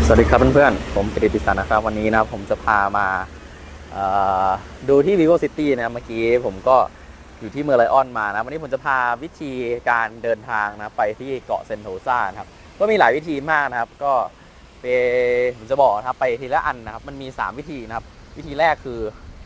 สวัสดีครับเพื่อนๆผมกิติติสันนะครับวันนี้นะผมจะพามาดูที่ Vivo City นะเมื่อกี้ผมก็อยู่ที่เมอร์ไลออนมานะวันนี้ผมจะพาวิธีการเดินทางนะไปที่เกาะเซนโตซานะครับก็มีหลายวิธีมากนะครับก็ผมจะบอกนะครับไปทีละอันนะครับมันมี3วิธีนะครับวิธีแรกคือ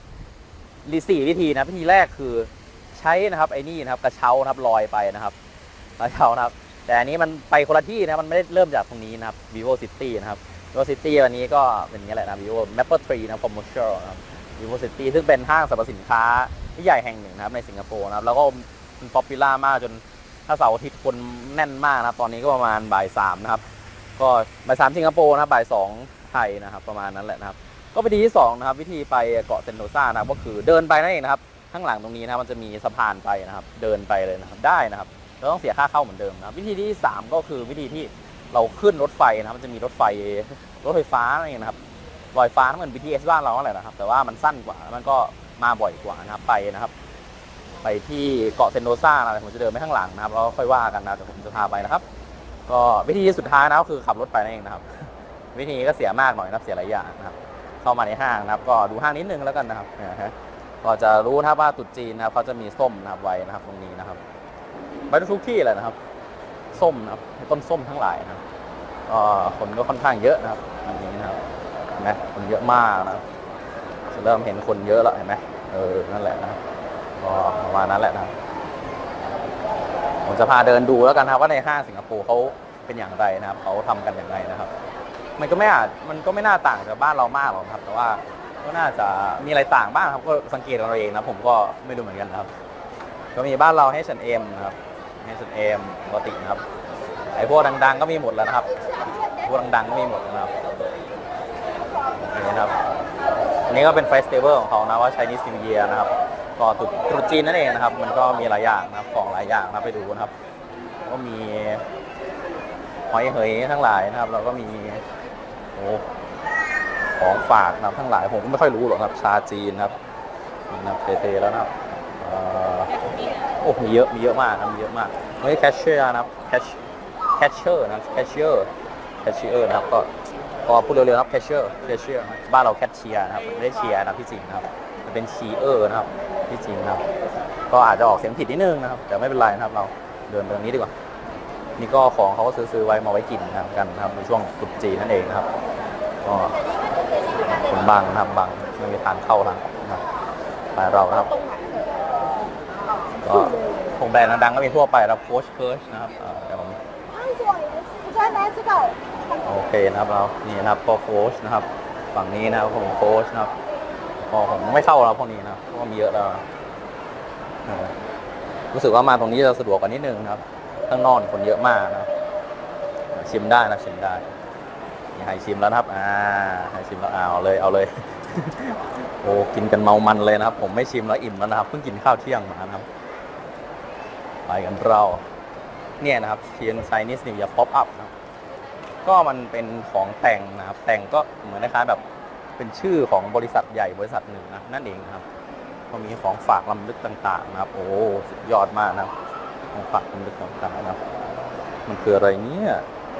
4วิธีนะวิธีแรกคือใช้นะครับไอ้นี่นะครับกระเช้านะครับลอยไปนะครับกระเช้านะครับแต่อันนี้มันไปคนละที่นะมันไม่ได้เริ่มจากตรงนี้นะครับ Vivo City นะครับ Vivo City วันนี้ก็เป็นอย่างนี้แหละนะ Vivo Maple Tree นะ Commercial นะครับ Vivo City ซึ่งเป็นห้างสรรพสินค้าที่ใหญ่แห่งหนึ่งนะครับในสิงคโปร์นะครับแล้วก็มันป๊อปปูล่ามากจนถ้าเสาร์อาทิตย์คนแน่นมากนะครับตอนนี้ก็ประมาณบ่าย3นะครับก็บ่าย3สิงคโปร์นะครับบ่าย2ไทยนะครับประมาณนั้นแหละนะครับก็วิธีที่2นะครับวิธีไปเกาะเซนโตซานะครับก็คือเดินไปนั่นเองนะครับข้างหลังตรงนี้นะมันจะมีสะพานไปนะครับเดินไปเลยนะครับได้นะครับเราต้องเสียค่าเข้าเหมือนเดิมนะครับวิธีที่3ก็คือวิธีที่เราขึ้นรถไฟนะครับมันจะมีรถไฟฟ้าอะไรอย่างนี้นะครับลอยฟ้าเหมือน BTS บ้านเราแหละนะครับแต่ว่ามันสั้นกว่ามันก็มาบ่อยกว่านะครับไปที่เกาะเซนโตซานะผมจะเดินไปข้างหลังนะครับแล้วค่อยว่ากันนะแต่ผมจะพาไปนะครับก็วิธีสุดท้ายนะก็คือขับรถไปนั่นเองนะครับวิธีก็เสียมากหน่อยนะเสียหลายอย่างนะครับเข้ามาในห้างนะครับก็ดูห้างนิดนึงแล้วกันนะครับก็จะรู้นะครับว่าตุ๊จีนนะครับเขาจะมีส้มนะครับไว้นะครับตรงนี้นะครับไปทุกที่เลยนะครับส้มนะครับต้นส้มทั้งหลายนะครับคนก็ค่อนข้างเยอะนะครับอันนี้นะครับเห็นไหมคนเยอะมากนะครับเริ่มเห็นคนเยอะแล้วเห็นไหมนั่นแหละนะครับก็ประมาณนั้นแหละนะครับผมจะพาเดินดูแล้วกันครับว่าในห้างสิงคโปร์เขาเป็นอย่างไรนะครับเขาทำกันอย่างไรนะครับมันก็ไม่น่าต่างจากบ้านเรามากหรอกครับแต่ว่าก็น่าจะมีอะไรต่างบ้างครับก็สังเกตเราเองนะผมก็ไม่รู้เหมือนกันนะครับก็มีบ้านเราH&MนะครับH&Mปกตินะครับไอ้พวกดังๆก็มีหมดแล้วนะครับพวกดังๆก็มีหมดแล้วนะครับนี่นะครับอันนี้ก็เป็นเฟสติวัลของเขานะว่า Chinese New Year นะครับก็ตรุษจีนนั่นเองนะครับมันก็มีหลายอย่างนะครับของหลายอย่างนะไปดูนะครับก็มีหอยเหยทั้งหลายนะครับแล้วก็มีของฝากนะครับทั้งหลายผมก็ไม่ค่อยรู้หรอกครับชาจีนครับนะเทแล้วนะครับมีเยอะมากนะมีเยอะมากไม่ใช่แคชเชียร์นะครับแคชเชอร์นะครับก็พูดเร็วๆครับแคชเชียร์บ้านเราแคชเชียร์นะครับไม่ได้เชียร์นะที่จริงนะครับมันเป็นชีเออร์นะครับที่จริงนะครับก็อาจจะออกเสียงผิดนิดนึงนะครับแต่ไม่เป็นไรนะครับเราเดินตรงนี้ดีกว่านี่ก็ของเขาก็ซื้อไว้มาไว้กินนะครับกันนะครับในช่วงตรุษจีนนั่นเองนะครับก็คนบังนะครับบังไม่มีทางเข้าทางนะครับไปเรานะครับก็ของแบรนด์ดังก็มีทั่วไปนะครับโค้ชเคิร์ชนะครับเดี๋ยวผมโอเคนะครับเรานี่นะครับก็โค้ชนะครับฝั่งนี้นะครับผมโค้ชนะครับพอผมไม่เข้าแล้วพวกนี้นะเพราะว่ามีเยอะแล้วรู้สึกว่ามาตรงนี้จะสะดวกกว่านิดนึงนะครับข้างนอกคนเยอะมากนะชิมได้นะชิมได้มีให้ชิมแล้วนะครับให้ชิมแล้วเอาเลยโอ้กินกันเมามันเลยนะครับผมไม่ชิมแล้วอิ่มแล้วนะครับเพิ่งกินข้าวเที่ยงมานะครับไปกันเราเนี่ยนะครับเทียนไชนีสนิวอย่าป๊อปอัพนะก็มันเป็นของแต่งนะครับแต่งก็เหมือนคล้ายๆแบบเป็นชื่อของบริษัทใหญ่บริษัทหนึ่งนะนั่นเองนะครับก็มีของฝากล้ำลึกต่างๆนะครับโอ้สุดยอดมากนะครับของฝากล้ำลึกต่างๆนะครับมันคืออะไรเนี่ย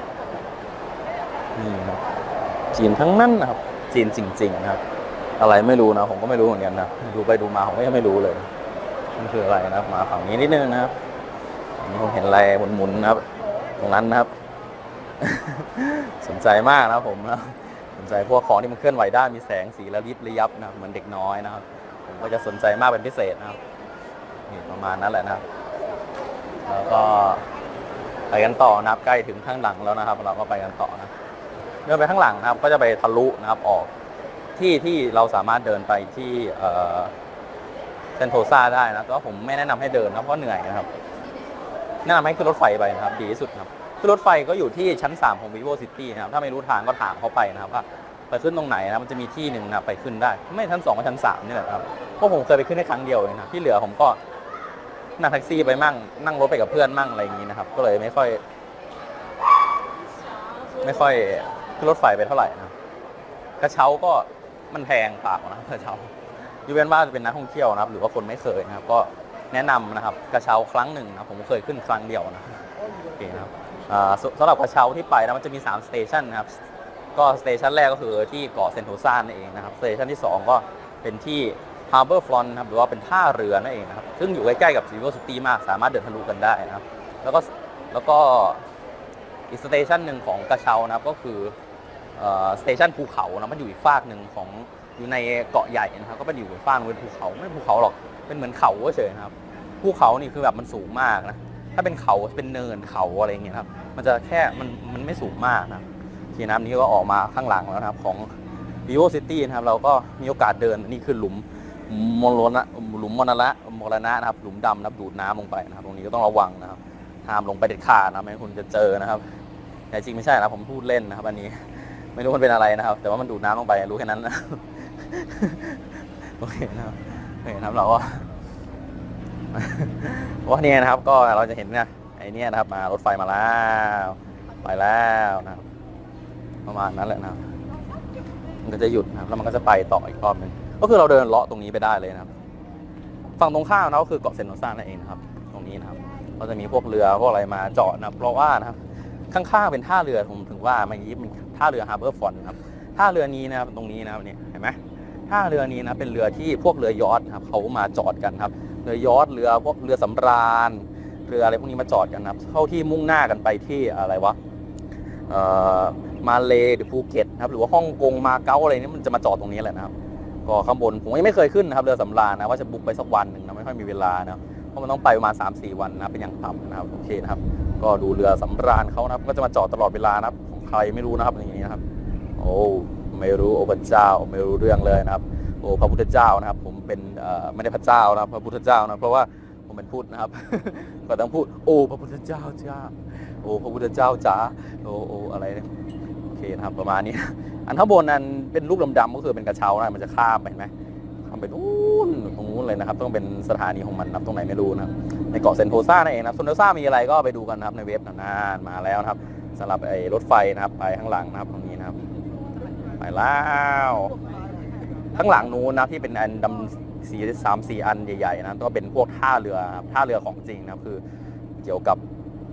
นี่ครับจีนทั้งนั้นนะครับจีนจริงๆนะครับอะไรไม่รู้นะผมก็ไม่รู้เหมือนกันนะดูไปดูมาผมก็ยังไม่รู้เลยมันคืออะไรนะครับมาฝั่งนี้นิดนึงนะครับนี่ผมเห็นอะไรหมุนๆนะครับตรงนั้นนะครับสนใจมากนะผมนะสนใจพวกของที่มันเคลื่อนไหวได้มีแสงสีระยิบระยับนะเหมือนเด็กน้อยนะครับผมก็จะสนใจมากเป็นพิเศษนะครับนี่ประมาณนั้นแหละนะครับแล้วก็ไปกันต่อนะครับใกล้ถึงข้างหลังแล้วนะครับเราก็ไปกันต่อนะเดินไปข้างหลังนะครับก็จะไปทะลุนะครับออกที่เราสามารถเดินไปที่เซนโตซาได้นะก็ผมไม่แนะนำให้เดินนะเพราะเหนื่อยนะครับแนะนำให้ขึ้นรถไฟไปนะครับดีที่สุดครับขึ้นรถไฟก็อยู่ที่ชั้น3ของ Vivo City นะครับถ้าไม่รู้ทางก็ถามเขาไปนะครับว่าไปขึ้นตรงไหนนะมันจะมีที่หนึ่งนะไปขึ้นได้ไม่ชั้น2ก็ชั้น3นี่แหละครับเพราะผมเคยไปขึ้นได้ครั้งเดียวเองนะที่เหลือผมก็นั่งแท็กซี่ไปมั่งนั่งรถไปกับเพื่อนมั่งอะไรอย่างนี้นะครับก็เลยไม่ค่อยขึ้นรถไฟไปเท่าไหร่นะกระเช้าก็มันแพงเปล่านะกระเช้ายกเว้นว่าจะเป็นนักท่องเที่ยวนะครับหรือว่าคนไม่เคยนะครับก็แนะนำนะครับกระเช้าครั้งหนึ่งนะผมเคยขึ้นครั้งเดียวนะโอเคนะครับสำหรับกระเช้าที่ไปนะมันจะมี3สเตชันนะครับก็สเตชันแรกก็คือที่เกาะเซนโตซานั่นเองนะครับสเตชันที่2ก็เป็นที่ Harbor Front นะครับหรือว่าเป็นท่าเรือนั่นเองนะครับซึ่งอยู่ใกล้ๆกับ Vivo City มากสามารถเดินทะลุกันได้นะครับแล้วก็อีกสเตชันหนึ่งของกระเช้านะครับก็คือสเตชันภูเขานะมันอยู่อีกฝากหนึ่งของอยู่ในเกาะใหญ่นะครับก็เป็นอยู่อีกฝากเป็นภูเขาไม่ภูเขาหรอกเป็นเหมือนเขาเฉยนะครับภูเขานี่คือแบบมันสูงมากนะถ้าเป็นเขาเป็นเนินเขาอะไรเงี้ยครับมันจะแค่มันไม่สูงมากนะทีน้ำนี้ก็ออกมาข้างหลังแล้วนะครับของ Vivo City นะครับเราก็มีโอกาสเดินนี่คือหลุมมรณะนะครับหลุมดำนะครับดูดน้ำลงไปนะครับตรงนี้ก็ต้องระวังนะครับห้ามลงไปเด็ดขาดนะไม่งั้นคุณจะเจอนะครับแต่จริงไม่ใช่นะผมพูดเล่นนะครับอันนี้ไม่รู้มันเป็นอะไรนะครับแต่ว่ามันดูดน้ำลงไปรู้แค่นั้นนะโอเคนะครับเราก็ว่าเนี่ยนะครับก็เราจะเห็นเนี่ยไอ้นี่นะครับมารถไฟมาแล้วไปแล้วนะครับประมาณนั้นแหละนะครับมันก็จะหยุดนะครับแล้วมันก็จะไปต่ออีกรอบนึงก็คือเราเดินเลาะตรงนี้ไปได้เลยนะครับฝั่งตรงข้ามนะก็คือเกาะเซนโตซานั่นเองนะครับตรงนี้นะครับก็จะมีพวกเรือพวกอะไรมาจอดนะเพราะว่านะครับข้างๆเป็นท่าเรือผมถึงว่ามันยิ่งท่าเรือ Harbor Front ครับท่าเรือนี้นะครับตรงนี้นะครับเนี่ยเห็นไหมท่าเรือนี้นะเป็นเรือที่พวกเรือยอชต์ครับเขามาจอดกันครับเรือยอชต์เรือพวกเรือสำราญเรืออะไรพวกนี้มาจอดกันครับเข้าที่มุ่งหน้ากันไปที่อะไรวะมาเลหรือภูเก็ตครับหรือว่าฮ่องกงมาเก๊าอะไรนี่มันจะมาจอดตรงนี้แหละนะครับก็ข้างบนผมยังไม่เคยขึ้นนะครับเรือสำราญนะว่าจะบุ๊กไปสักวันหนึ่งนะไม่ค่อยมีเวลานะเพราะมันต้องไปประมาณ 3-4 วันนะเป็นอย่างต่ำนะครับโอเคนะครับก็ดูเรือสำราญเขานะครับก็จะมาจอดตลอดเวลานะครับของใครไม่รู้นะครับอย่างนี้นะครับโอ้ไม่รู้โอ้พระเจ้าไม่รู้เรื่องเลยนะครับโอ้พระพุทธเจ้านะครับผมเป็นไม่ได้พระเจ้านะพระพุทธเจ้านะเพราะว่าผมเป็นพุทธนะครับ ก็ต้องพูดโอ้พระพุทธเจ้าจ้าโอ้พระพุทธเจ้าจ๋าโอ้อะไรเนี่ยโอเคนะครับประมาณนี้อันข้างบนนั้นเป็นลูกดำๆก็คือเป็นกระเช้านะมันจะข้ามไปเห็นไหมข้ามไปนู่นตรงนู้นเลยนะครับต้องเป็นสถานีของมันนะตรงไหนไม่รู้นะครับในเกาะเซนโตซานั่นเองนะเซนโตซามีอะไรก็ไปดูกันนะครับในเว็บนานมาแล้วนะครับสำหรับไอ้รถไฟนะครับไปข้างหลังนะครับตรงนี้นะครับไปแล้วข้างหลังนู้นนะที่เป็นอันดำ3-4 อันใหญ่ๆนะก็เป็นพวกท่าเรือครับท่าเรือของจริงนะครับคือเกี่ยวกับ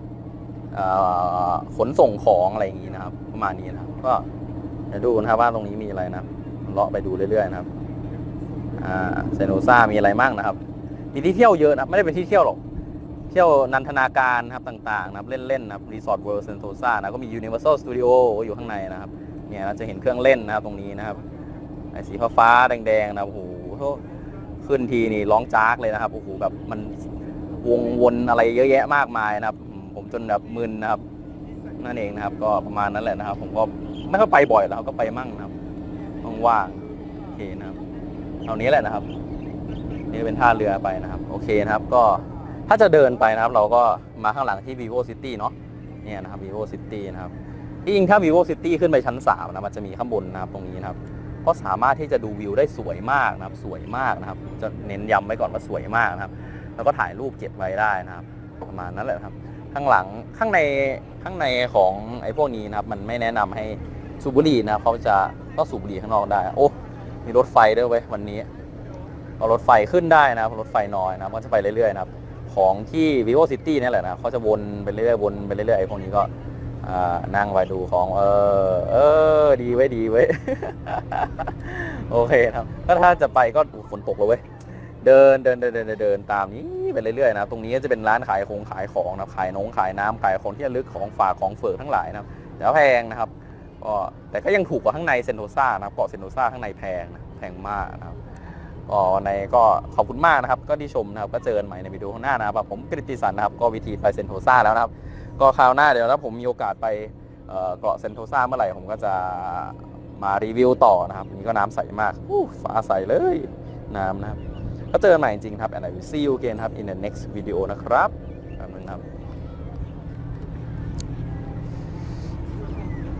ขนส่งของอะไรอย่างนี้นะครับประมาณนี้นะครับก็จะดูนะครับว่าตรงนี้มีอะไรนะเลาะไปดูเรื่อยๆนะครับเซนโตซามีอะไรมั่งนะครับมีที่เที่ยวเยอะนะไม่ได้เป็นที่เที่ยวหรอกเที่ยวนันทนาการนะครับต่างๆนะครับเล่นๆนะครับรีสอร์ทเวิลด์เซนโตซานะก็มี Universal Studio อยู่ข้างในนะครับเนี่ยเราจะเห็นเครื่องเล่นนะครับตรงนี้นะครับไอ้สีฟ้าๆแดงๆนะโอ้โหขึ้นทีนี่ร้องจากเลยนะครับโอ้โหแบบมันวงวนอะไรเยอะแยะมากมายนะครับผมจนแบบมึนนะครับนั่นเองนะครับก็ประมาณนั้นแหละนะครับผมก็ไม่ค่อยไปบ่อยแล้วก็ไปมั่งนะครับว่างๆโอเคนะครับเท่านี้แหละนะครับนี่เป็นท่าเรือไปนะครับโอเคนะครับก็ถ้าจะเดินไปนะครับเราก็มาข้างหลังที่ Vivo City เนาะเนี่ยนะครับ Vivo City นะครับที่จริงถ้า Vivo City ขึ้นไปชั้น3นะมันจะมีข้างบนนะครับตรงนี้นะครับก็สามารถที่จะดูวิวได้สวยมากนะครับสวยมากนะครับจะเน้นย้ำไว้ก่อนว่าสวยมากนะครับแล้วก็ถ่ายรูปเก็บไว้ได้นะครับประมาณนั้นแหละครับข้างหลังข้างในของไอ้พวกนี้นะครับมันไม่แนะนำให้สูบบุหรี่นะครับเขาจะก็สูบบุหรี่ข้างนอกได้โอ้มีรถไฟด้วยเว้ยวันนี้เอารถไฟขึ้นได้นะครับรถไฟน้อยนะครับก็จะไปเรื่อยๆนะครับของที่ Vivo City นี่แหละนะเขาจะวนไปเรื่อยๆวนไปเรื่อยๆไอ้พวกนี้ก็นั่งไปดูของดีไว้ดีไว้ โอเคครับก็ถ้าจะไปก็ฝนตกเลยเว้ยเดินตามนี้ไปเรื่อยๆนะตรงนี้จะเป็นร้านขายของนะขายน้ำขายของที่ระลึกของฝากของเฟิร์ทั้งหลายนะครับแต่แพงนะครับก็แต่ก็ยังถูกกว่าข้างในเซนโตซานะเกาะเซนโตซาข้างในแพงมากนะครับก็ขอบคุณมากนะครับก็ที่ชมนะครับก็เจอกันใหม่ในวิดีโอข้างหน้านะครับผมกฤติสันนะครับก็วิธีไปเซนโตซาแล้วนะครับก็คราวหน้าเดี๋ยวถ้าผมมีโอกาสไปเกาะเซนโตซาเมื่อไหร่ผมก็จะมารีวิวต่อนะครับนี่ก็น้ำใสมากฟ้าใสเลยน้ำนะครับก็เจอกันใหม่จริงๆครับ and I will see you again ครับ in the next video นะครับครับ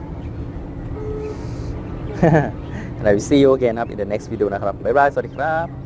and I will see you again ครับ in the next video นะครับบ๊ายบายสวัสดีครับ